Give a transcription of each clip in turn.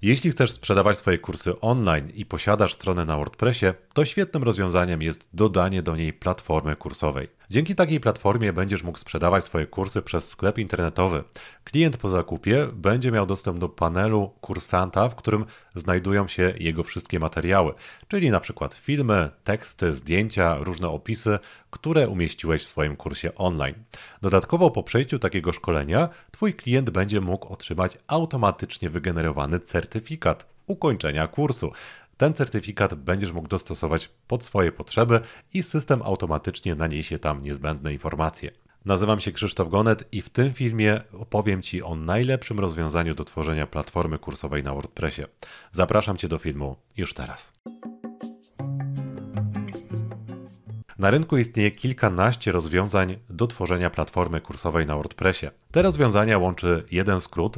Jeśli chcesz sprzedawać swoje kursy online i posiadasz stronę na WordPressie, to świetnym rozwiązaniem jest dodanie do niej platformy kursowej. Dzięki takiej platformie będziesz mógł sprzedawać swoje kursy przez sklep internetowy. Klient po zakupie będzie miał dostęp do panelu kursanta, w którym znajdują się jego wszystkie materiały, czyli na przykład filmy, teksty, zdjęcia, różne opisy, które umieściłeś w swoim kursie online. Dodatkowo po przejściu takiego szkolenia Twój klient będzie mógł otrzymać automatycznie wygenerowany certyfikat ukończenia kursu. Ten certyfikat będziesz mógł dostosować pod swoje potrzeby i system automatycznie naniesie tam niezbędne informacje. Nazywam się Krzysztof Gonet i w tym filmie opowiem Ci o najlepszym rozwiązaniu do tworzenia platformy kursowej na WordPressie. Zapraszam Cię do filmu już teraz. Na rynku istnieje kilkanaście rozwiązań do tworzenia platformy kursowej na WordPressie. Te rozwiązania łączy jeden skrót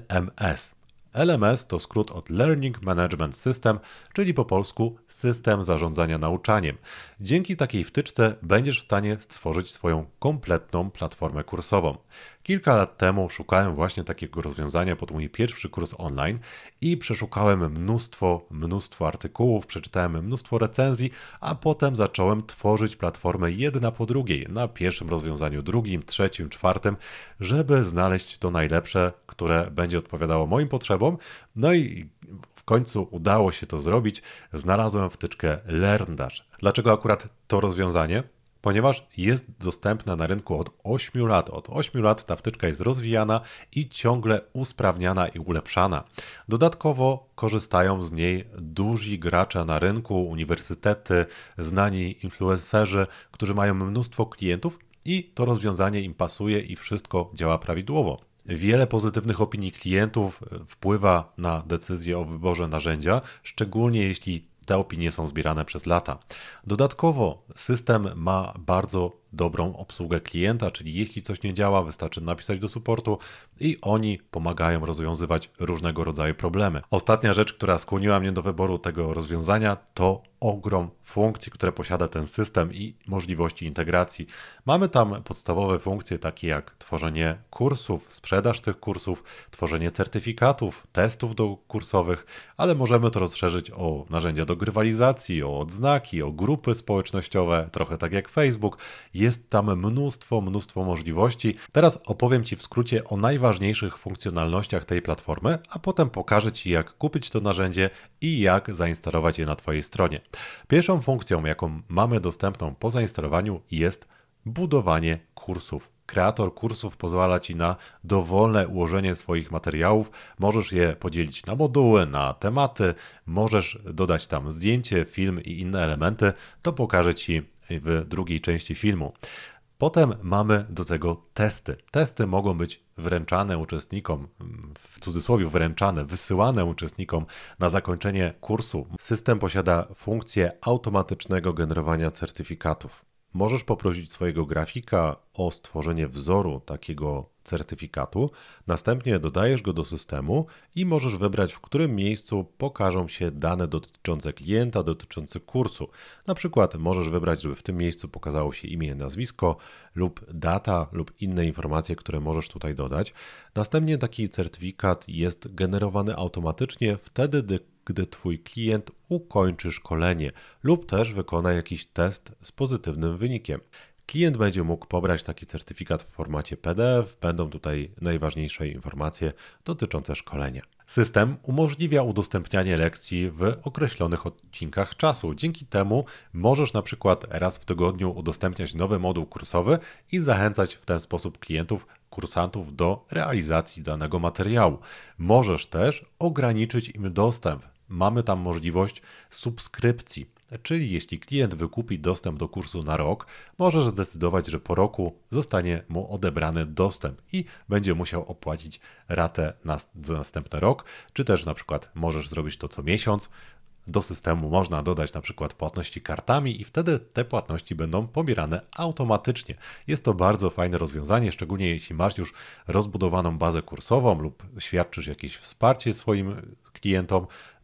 LMS. LMS to skrót od Learning Management System, czyli po polsku System Zarządzania Nauczaniem. Dzięki takiej wtyczce będziesz w stanie stworzyć swoją kompletną platformę kursową. Kilka lat temu szukałem właśnie takiego rozwiązania pod mój pierwszy kurs online i przeszukałem mnóstwo artykułów, przeczytałem mnóstwo recenzji, a potem zacząłem tworzyć platformę jedna po drugiej, na pierwszym rozwiązaniu, drugim, trzecim, czwartym, żeby znaleźć to najlepsze, które będzie odpowiadało moim potrzebom. No i w końcu udało się to zrobić. Znalazłem wtyczkę LearnDash. Dlaczego akurat to rozwiązanie? Ponieważ jest dostępna na rynku od 8 lat. Od 8 lat ta wtyczka jest rozwijana i ciągle usprawniana i ulepszana. Dodatkowo korzystają z niej duzi gracze na rynku, uniwersytety, znani influencerzy, którzy mają mnóstwo klientów i to rozwiązanie im pasuje i wszystko działa prawidłowo. Wiele pozytywnych opinii klientów wpływa na decyzję o wyborze narzędzia, szczególnie jeśli te opinie są zbierane przez lata. Dodatkowo system ma bardzo dobrą obsługę klienta, czyli jeśli coś nie działa, wystarczy napisać do supportu i oni pomagają rozwiązywać różnego rodzaju problemy. Ostatnia rzecz, która skłoniła mnie do wyboru tego rozwiązania, to ogrom funkcji, które posiada ten system i możliwości integracji. Mamy tam podstawowe funkcje takie jak tworzenie kursów, sprzedaż tych kursów, tworzenie certyfikatów, testów kursowych, ale możemy to rozszerzyć o narzędzia do grywalizacji, o odznaki, o grupy społecznościowe, trochę tak jak Facebook. Jest tam mnóstwo możliwości. Teraz opowiem Ci w skrócie o najważniejszych funkcjonalnościach tej platformy, a potem pokażę Ci, jak kupić to narzędzie i jak zainstalować je na Twojej stronie. Pierwszą funkcją, jaką mamy dostępną po zainstalowaniu, jest budowanie kursów. Kreator kursów pozwala Ci na dowolne ułożenie swoich materiałów. Możesz je podzielić na moduły, na tematy, możesz dodać tam zdjęcie, film i inne elementy. To pokażę Ci w drugiej części filmu. Potem mamy do tego testy. Testy mogą być wręczane uczestnikom, w cudzysłowie wręczane, wysyłane uczestnikom na zakończenie kursu. System posiada funkcję automatycznego generowania certyfikatów. Możesz poprosić swojego grafika o stworzenie wzoru takiego certyfikatu, następnie dodajesz go do systemu i możesz wybrać, w którym miejscu pokażą się dane dotyczące klienta, dotyczące kursu. Na przykład możesz wybrać, żeby w tym miejscu pokazało się imię, nazwisko lub data lub inne informacje, które możesz tutaj dodać. Następnie taki certyfikat jest generowany automatycznie wtedy, gdy Twój klient ukończy szkolenie lub też wykona jakiś test z pozytywnym wynikiem. Klient będzie mógł pobrać taki certyfikat w formacie PDF, będą tutaj najważniejsze informacje dotyczące szkolenia. System umożliwia udostępnianie lekcji w określonych odcinkach czasu. Dzięki temu możesz na przykład raz w tygodniu udostępniać nowy moduł kursowy i zachęcać w ten sposób klientów, kursantów do realizacji danego materiału. Możesz też ograniczyć im dostęp. Mamy tam możliwość subskrypcji, czyli jeśli klient wykupi dostęp do kursu na rok, możesz zdecydować, że po roku zostanie mu odebrany dostęp i będzie musiał opłacić ratę za następny rok, czy też na przykład możesz zrobić to co miesiąc. Do systemu można dodać na przykład płatności kartami i wtedy te płatności będą pobierane automatycznie. Jest to bardzo fajne rozwiązanie, szczególnie jeśli masz już rozbudowaną bazę kursową lub świadczysz jakieś wsparcie swoim klientom,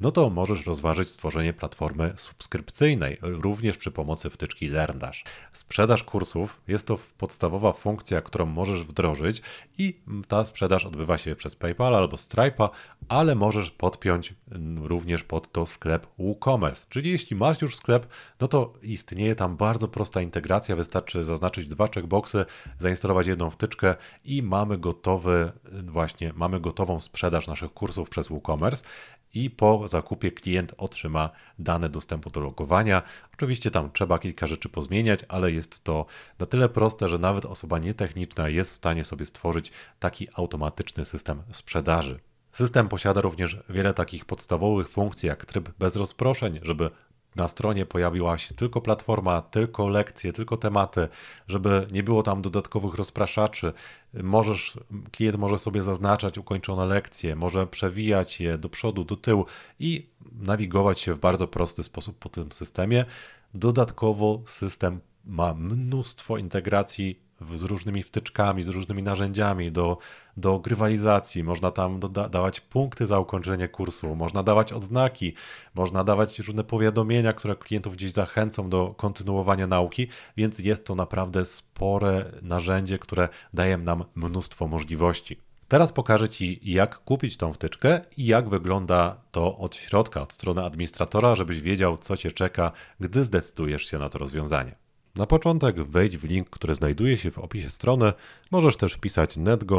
no to możesz rozważyć stworzenie platformy subskrypcyjnej, również przy pomocy wtyczki LearnDash. Sprzedaż kursów jest to podstawowa funkcja, którą możesz wdrożyć i ta sprzedaż odbywa się przez PayPal albo Stripe'a, ale możesz podpiąć również pod to sklep WooCommerce, czyli jeśli masz już sklep, no to istnieje tam bardzo prosta integracja, wystarczy zaznaczyć 2 checkboxy, zainstalować jedną wtyczkę i mamy gotową sprzedaż naszych kursów przez WooCommerce i po zakupie klient otrzyma dane dostępu do logowania. Oczywiście tam trzeba kilka rzeczy pozmieniać, ale jest to na tyle proste, że nawet osoba nietechniczna jest w stanie sobie stworzyć taki automatyczny system sprzedaży. System posiada również wiele takich podstawowych funkcji, jak tryb bez rozproszeń, żeby na stronie pojawiła się tylko platforma, tylko lekcje, tylko tematy, żeby nie było tam dodatkowych rozpraszaczy. Klient może sobie zaznaczać ukończone lekcje, może przewijać je do przodu, do tyłu i nawigować się w bardzo prosty sposób po tym systemie. Dodatkowo system ma mnóstwo integracji z różnymi wtyczkami, z różnymi narzędziami do grywalizacji. Można tam dawać punkty za ukończenie kursu, można dawać odznaki, można dawać różne powiadomienia, które klientów gdzieś zachęcą do kontynuowania nauki, więc jest to naprawdę spore narzędzie, które daje nam mnóstwo możliwości. Teraz pokażę Ci, jak kupić tą wtyczkę i jak wygląda to od środka, od strony administratora, żebyś wiedział, co Cię czeka, gdy zdecydujesz się na to rozwiązanie. Na początek wejdź w link, który znajduje się w opisie strony. Możesz też wpisać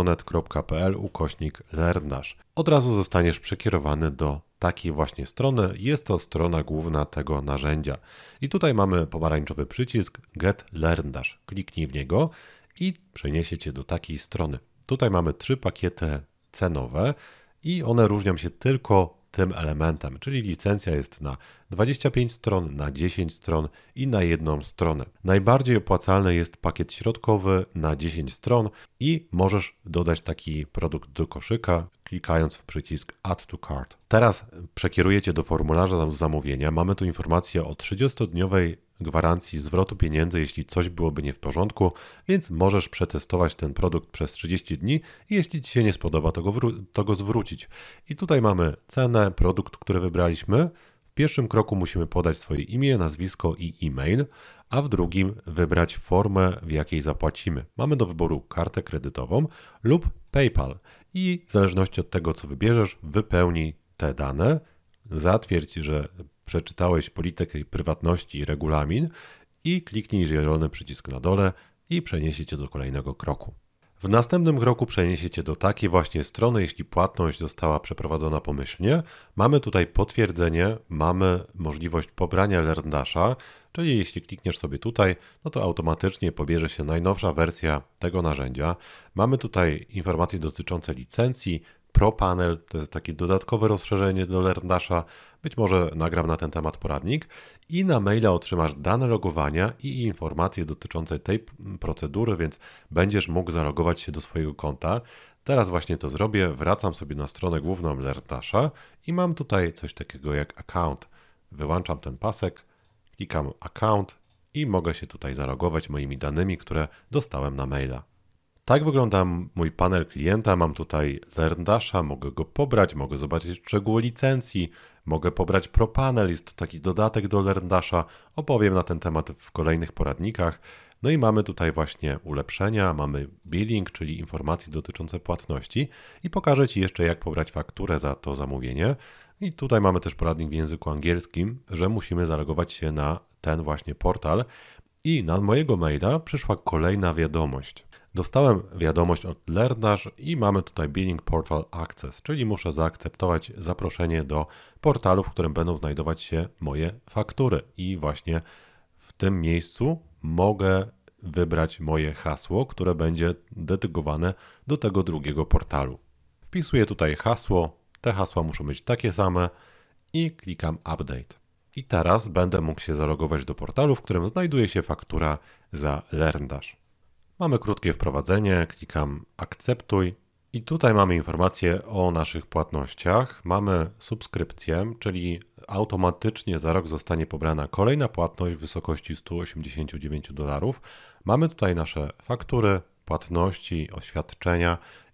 netgo.net.pl/LearnDash. Od razu zostaniesz przekierowany do takiej właśnie strony. Jest to strona główna tego narzędzia. I tutaj mamy pomarańczowy przycisk Get LearnDash. Kliknij w niego i przeniesie Cię do takiej strony. Tutaj mamy 3 pakiety cenowe i one różnią się tylko tym elementem, czyli licencja jest na 25 stron, na 10 stron i na jedną stronę. Najbardziej opłacalny jest pakiet środkowy na 10 stron i możesz dodać taki produkt do koszyka, klikając w przycisk Add to Cart. Teraz przekieruję Cię do formularza zamówienia. Mamy tu informację o 30-dniowej gwarancji zwrotu pieniędzy, jeśli coś byłoby nie w porządku, więc możesz przetestować ten produkt przez 30 dni i jeśli Ci się nie spodoba, to go zwrócić. I tutaj mamy cenę, produkt, który wybraliśmy. W pierwszym kroku musimy podać swoje imię, nazwisko i e-mail, a w drugim wybrać formę, w jakiej zapłacimy. Mamy do wyboru kartę kredytową lub PayPal i w zależności od tego, co wybierzesz, wypełnij te dane, zatwierdź, że przeczytałeś politykę prywatności i regulamin i kliknij zielony przycisk na dole i przeniesie Cię do kolejnego kroku. W następnym kroku przeniesie Cię do takiej właśnie strony, jeśli płatność została przeprowadzona pomyślnie. Mamy tutaj potwierdzenie, mamy możliwość pobrania LearnDasha, czyli jeśli klikniesz sobie tutaj, no to automatycznie pobierze się najnowsza wersja tego narzędzia. Mamy tutaj informacje dotyczące licencji, ProPanel, to jest takie dodatkowe rozszerzenie do LearnDasha, być może nagram na ten temat poradnik i na maila otrzymasz dane logowania i informacje dotyczące tej procedury, więc będziesz mógł zalogować się do swojego konta. Teraz właśnie to zrobię, wracam sobie na stronę główną LearnDasha i mam tutaj coś takiego jak account. Wyłączam ten pasek, klikam account i mogę się tutaj zalogować moimi danymi, które dostałem na maila. Tak wygląda mój panel klienta. Mam tutaj LearnDasha, mogę go pobrać, mogę zobaczyć szczegóły licencji, mogę pobrać ProPanel, jest to taki dodatek do LearnDasha. Opowiem na ten temat w kolejnych poradnikach. No i mamy tutaj właśnie ulepszenia, mamy billing, czyli informacje dotyczące płatności i pokażę Ci jeszcze, jak pobrać fakturę za to zamówienie. I tutaj mamy też poradnik w języku angielskim, że musimy zalogować się na ten właśnie portal i na mojego maila przyszła kolejna wiadomość. Dostałem wiadomość od LearnDash i mamy tutaj Billing Portal Access, czyli muszę zaakceptować zaproszenie do portalu, w którym będą znajdować się moje faktury. I właśnie w tym miejscu mogę wybrać moje hasło, które będzie dedykowane do tego drugiego portalu. Wpisuję tutaj hasło, te hasła muszą być takie same i klikam Update. I teraz będę mógł się zalogować do portalu, w którym znajduje się faktura za LearnDash. Mamy krótkie wprowadzenie, klikam akceptuj i tutaj mamy informacje o naszych płatnościach. Mamy subskrypcję, czyli automatycznie za rok zostanie pobrana kolejna płatność w wysokości $189. Mamy tutaj nasze faktury, płatności, oświadczenia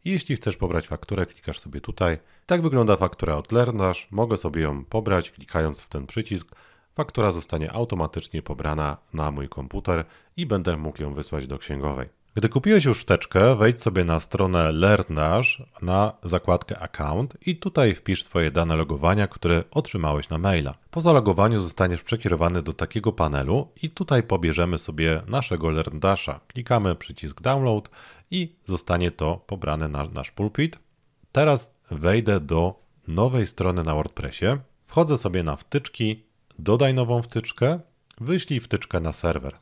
I jeśli chcesz pobrać fakturę, klikasz sobie tutaj. Tak wygląda faktura od LearnDash. Mogę sobie ją pobrać, klikając w ten przycisk. Faktura zostanie automatycznie pobrana na mój komputer i będę mógł ją wysłać do księgowej. Gdy kupiłeś już wtyczkę, wejdź sobie na stronę LearnDash, na zakładkę Account i tutaj wpisz swoje dane logowania, które otrzymałeś na maila. Po zalogowaniu zostaniesz przekierowany do takiego panelu i tutaj pobierzemy sobie naszego LearnDasha. Klikamy przycisk Download i zostanie to pobrane na nasz pulpit. Teraz wejdę do nowej strony na WordPressie, wchodzę sobie na wtyczki, dodaj nową wtyczkę, wyślij wtyczkę na serwer.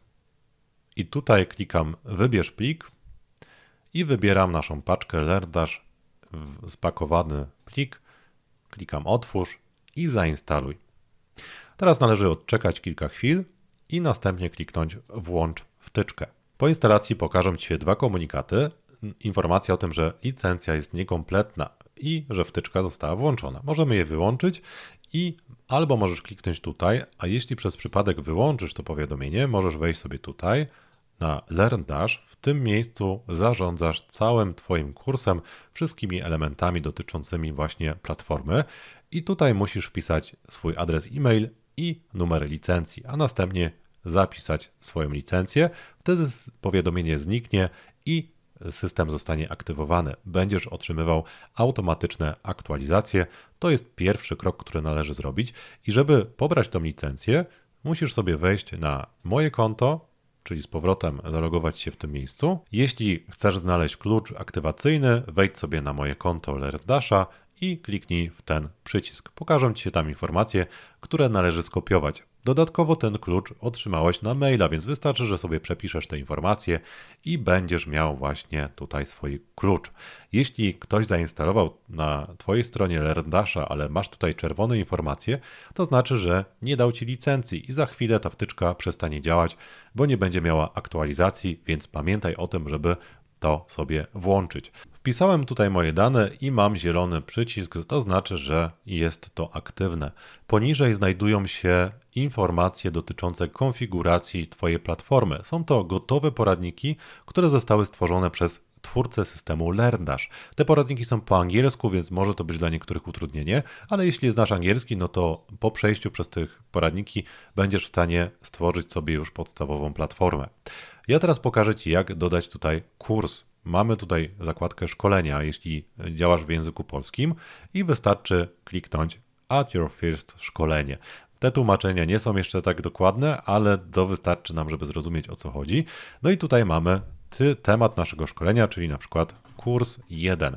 I tutaj klikam wybierz plik i wybieram naszą paczkę LearnDash, spakowany plik, klikam otwórz i zainstaluj. Teraz należy odczekać kilka chwil i następnie kliknąć włącz wtyczkę. Po instalacji pokażą Ci się dwa komunikaty, informacja o tym, że licencja jest niekompletna i że wtyczka została włączona. Możemy je wyłączyć i albo możesz kliknąć tutaj, a jeśli przez przypadek wyłączysz to powiadomienie, możesz wejść sobie tutaj na LearnDash. W tym miejscu zarządzasz całym Twoim kursem, wszystkimi elementami dotyczącymi właśnie platformy i tutaj musisz wpisać swój adres e-mail i numer licencji, a następnie zapisać swoją licencję. Wtedy powiadomienie zniknie i system zostanie aktywowany. Będziesz otrzymywał automatyczne aktualizacje. To jest pierwszy krok, który należy zrobić. I żeby pobrać tą licencję, musisz sobie wejść na moje konto, czyli z powrotem zalogować się w tym miejscu. Jeśli chcesz znaleźć klucz aktywacyjny, wejdź sobie na moje konto LearnDasha i kliknij w ten przycisk. Pokażą Ci się tam informacje, które należy skopiować. Dodatkowo ten klucz otrzymałeś na maila, więc wystarczy, że sobie przepiszesz te informacje i będziesz miał właśnie tutaj swój klucz. Jeśli ktoś zainstalował na Twojej stronie LearnDasha, ale masz tutaj czerwone informacje, to znaczy, że nie dał Ci licencji i za chwilę ta wtyczka przestanie działać, bo nie będzie miała aktualizacji, więc pamiętaj o tym, żeby to sobie włączyć. Wpisałem tutaj moje dane i mam zielony przycisk, to znaczy, że jest to aktywne. Poniżej znajdują się informacje dotyczące konfiguracji Twojej platformy. Są to gotowe poradniki, które zostały stworzone przez twórcę systemu LearnDash. Te poradniki są po angielsku, więc może to być dla niektórych utrudnienie, ale jeśli znasz angielski, no to po przejściu przez tych poradniki będziesz w stanie stworzyć sobie już podstawową platformę. Ja teraz pokażę Ci, jak dodać tutaj kurs. Mamy tutaj zakładkę szkolenia, jeśli działasz w języku polskim i wystarczy kliknąć Add Your First szkolenie. Te tłumaczenia nie są jeszcze tak dokładne, ale to wystarczy nam, żeby zrozumieć, o co chodzi. No i tutaj mamy temat naszego szkolenia, czyli na przykład kurs 1.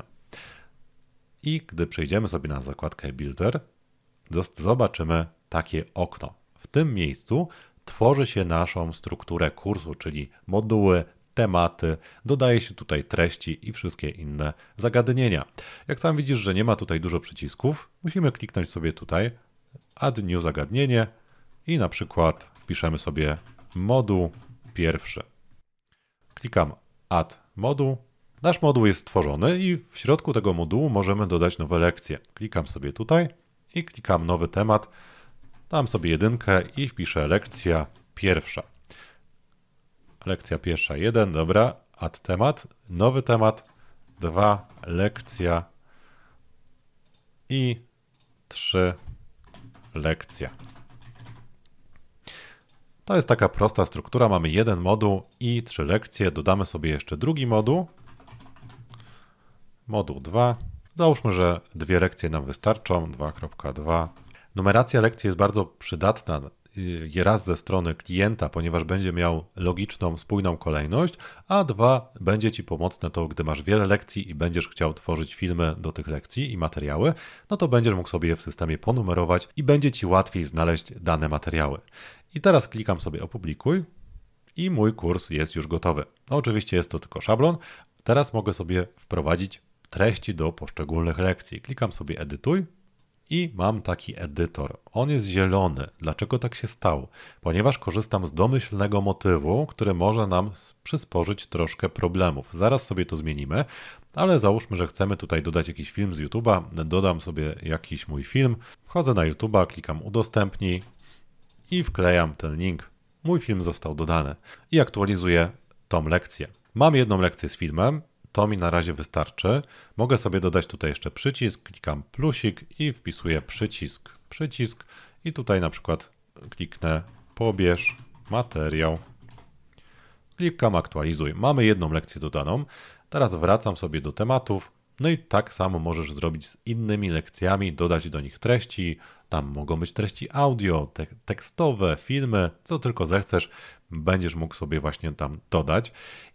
I gdy przejdziemy sobie na zakładkę Builder, zobaczymy takie okno. W tym miejscu tworzy się naszą strukturę kursu, czyli moduły, tematy, dodaje się tutaj treści i wszystkie inne zagadnienia. Jak sam widzisz, że nie ma tutaj dużo przycisków, musimy kliknąć sobie tutaj Add New zagadnienie i na przykład wpiszemy sobie moduł pierwszy. Klikam Add moduł. Nasz moduł jest stworzony i w środku tego modułu możemy dodać nowe lekcje. Klikam sobie tutaj i klikam nowy temat. Dam sobie jedynkę i wpiszę lekcja pierwsza. Lekcja pierwsza 1, dobra, add temat, nowy temat, 2, lekcja i 3, lekcja. To jest taka prosta struktura, mamy jeden moduł i 3 lekcje, dodamy sobie jeszcze drugi moduł, moduł 2, załóżmy, że 2 lekcje nam wystarczą, 2.2. Numeracja lekcji jest bardzo przydatna raz ze strony klienta, ponieważ będzie miał logiczną, spójną kolejność, a 2 będzie Ci pomocne to, gdy masz wiele lekcji i będziesz chciał tworzyć filmy do tych lekcji i materiały, no to będziesz mógł sobie je w systemie ponumerować i będzie Ci łatwiej znaleźć dane materiały. I teraz klikam sobie opublikuj i mój kurs jest już gotowy. No, oczywiście jest to tylko szablon. Teraz mogę sobie wprowadzić treści do poszczególnych lekcji. Klikam sobie edytuj. I mam taki edytor. On jest zielony. Dlaczego tak się stało? Ponieważ korzystam z domyślnego motywu, który może nam przysporzyć troszkę problemów. Zaraz sobie to zmienimy, ale załóżmy, że chcemy tutaj dodać jakiś film z YouTube'a. Dodam sobie jakiś mój film. Wchodzę na YouTube'a, klikam udostępnij i wklejam ten link. Mój film został dodany i aktualizuję tą lekcję. Mam jedną lekcję z filmem. to mi na razie wystarczy. Mogę sobie dodać tutaj jeszcze przycisk, klikam plusik i wpisuję przycisk i tutaj na przykład kliknę pobierz materiał. Klikam aktualizuj. Mamy jedną lekcję dodaną. Teraz wracam sobie do tematów. No i tak samo możesz zrobić z innymi lekcjami, dodać do nich treści. Tam mogą być treści audio, tekstowe, filmy, co tylko zechcesz, będziesz mógł sobie właśnie tam dodać.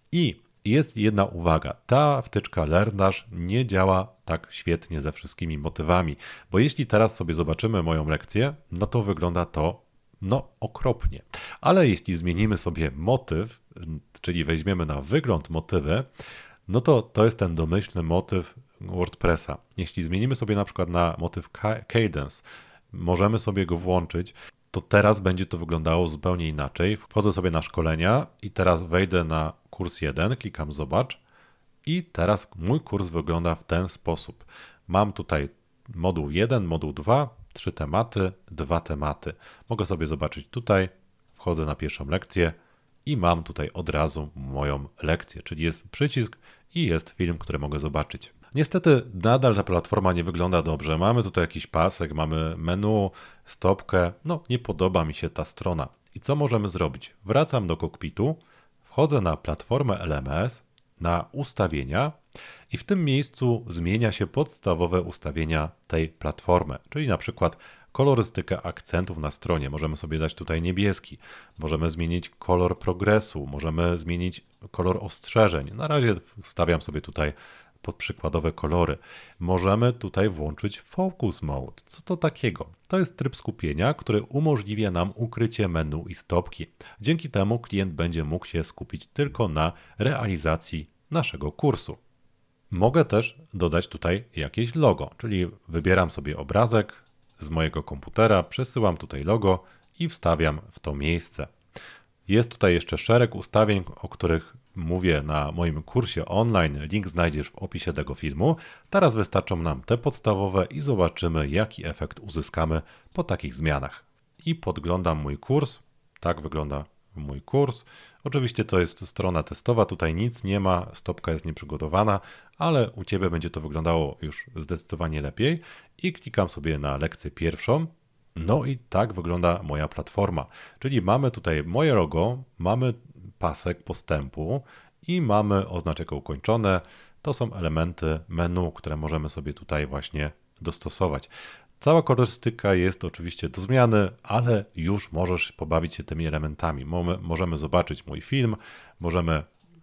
I jest jedna uwaga, ta wtyczka LearnDash nie działa tak świetnie ze wszystkimi motywami, bo jeśli teraz sobie zobaczymy moją lekcję, no to wygląda to okropnie. Ale jeśli zmienimy sobie motyw, czyli weźmiemy na wygląd motywy, no to jest ten domyślny motyw WordPressa. Jeśli zmienimy sobie na przykład na motyw Cadence, możemy sobie go włączyć, to teraz będzie to wyglądało zupełnie inaczej. Wchodzę sobie na szkolenia i teraz wejdę na kurs 1, klikam zobacz i teraz mój kurs wygląda w ten sposób. Mam tutaj moduł 1, moduł 2, 3 tematy, 2 tematy. Mogę sobie zobaczyć tutaj, wchodzę na pierwszą lekcję i mam tutaj od razu moją lekcję, czyli jest przycisk i jest film, który mogę zobaczyć. Niestety nadal ta platforma nie wygląda dobrze. Mamy tutaj jakiś pasek, mamy menu, stopkę. Nie podoba mi się ta strona. I co możemy zrobić? Wracam do kokpitu, wchodzę na platformę LMS, na ustawienia i w tym miejscu zmienia się podstawowe ustawienia tej platformy, czyli na przykład kolorystykę akcentów na stronie. Możemy sobie dać tutaj niebieski, możemy zmienić kolor progresu, możemy zmienić kolor ostrzeżeń. Na razie wstawiam sobie tutaj pod przykładowe kolory. Możemy tutaj włączyć Focus Mode. Co to takiego? To jest tryb skupienia, który umożliwia nam ukrycie menu i stopki. Dzięki temu klient będzie mógł się skupić tylko na realizacji naszego kursu. Mogę też dodać tutaj jakieś logo, czyli wybieram sobie obrazek z mojego komputera, przesyłam tutaj logo i wstawiam w to miejsce. Jest tutaj jeszcze szereg ustawień, o których mówię na moim kursie online. Link znajdziesz w opisie tego filmu. Teraz wystarczą nam te podstawowe i zobaczymy, jaki efekt uzyskamy po takich zmianach. I podglądam mój kurs. Tak wygląda mój kurs. Oczywiście to jest strona testowa, tutaj nic nie ma, stopka jest nieprzygotowana, ale u Ciebie będzie to wyglądało już zdecydowanie lepiej. I klikam sobie na lekcję pierwszą. No i tak wygląda moja platforma. Czyli mamy tutaj moje logo, mamy pasek postępu i mamy oznaczenie ukończone. To są elementy menu, które możemy sobie tutaj właśnie dostosować. Cała kolorystyka jest oczywiście do zmiany, ale już możesz pobawić się tymi elementami. Możemy zobaczyć mój film, możemy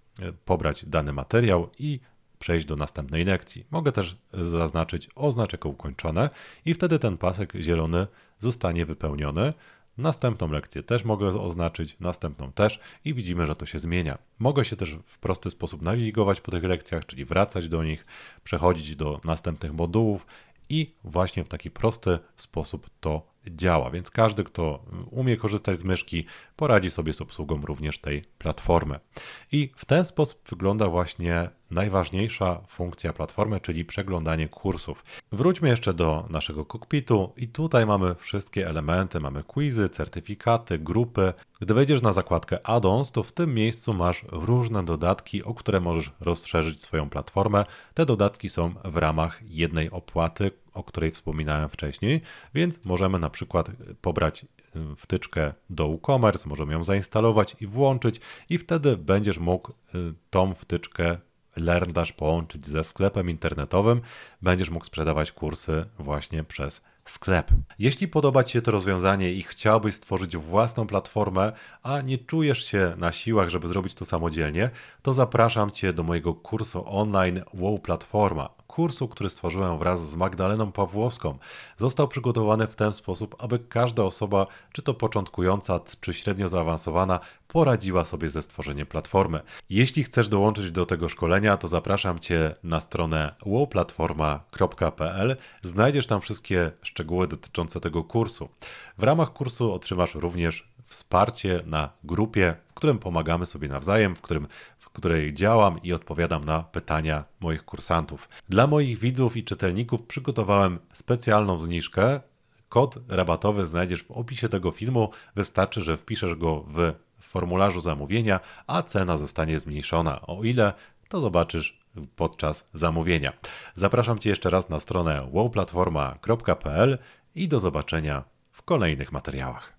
pobrać dany materiał i przejść do następnej lekcji. Mogę też zaznaczyć oznaczenie ukończone i wtedy ten pasek zielony zostanie wypełniony. Następną lekcję też mogę oznaczyć, następną też i widzimy, że to się zmienia. Mogę się też w prosty sposób nawigować po tych lekcjach, czyli wracać do nich, przechodzić do następnych modułów i właśnie w taki prosty sposób to działa. Więc każdy, kto umie korzystać z myszki, poradzi sobie z obsługą również tej platformy. I w ten sposób wygląda właśnie najważniejsza funkcja platformy, czyli przeglądanie kursów. Wróćmy jeszcze do naszego kokpitu i tutaj mamy wszystkie elementy, mamy quizy, certyfikaty, grupy. Gdy wejdziesz na zakładkę Add-ons, to w tym miejscu masz różne dodatki, o które możesz rozszerzyć swoją platformę. Te dodatki są w ramach jednej opłaty, o której wspominałem wcześniej, więc możemy na przykład pobrać wtyczkę do WooCommerce, możemy ją zainstalować i włączyć i wtedy będziesz mógł tą wtyczkę LearnDash połączyć ze sklepem internetowym, będziesz mógł sprzedawać kursy właśnie przez sklep. Jeśli podoba Ci się to rozwiązanie i chciałbyś stworzyć własną platformę, a nie czujesz się na siłach, żeby zrobić to samodzielnie, to zapraszam Cię do mojego kursu online Wow Platforma. Kursu, który stworzyłem wraz z Magdaleną Pawłowską. Został przygotowany w ten sposób, aby każda osoba, czy to początkująca, czy średnio zaawansowana, poradziła sobie ze stworzeniem platformy. Jeśli chcesz dołączyć do tego szkolenia, to zapraszam Cię na stronę wowplatforma.pl. Znajdziesz tam wszystkie szczegóły dotyczące tego kursu. W ramach kursu otrzymasz również wsparcie na grupie, w którym pomagamy sobie nawzajem, w której działam i odpowiadam na pytania moich kursantów. Dla moich widzów i czytelników przygotowałem specjalną zniżkę. Kod rabatowy znajdziesz w opisie tego filmu. Wystarczy, że wpiszesz go w formularzu zamówienia, a cena zostanie zmniejszona o ile? to zobaczysz podczas zamówienia. Zapraszam Cię jeszcze raz na stronę wowplatforma.pl i do zobaczenia w kolejnych materiałach.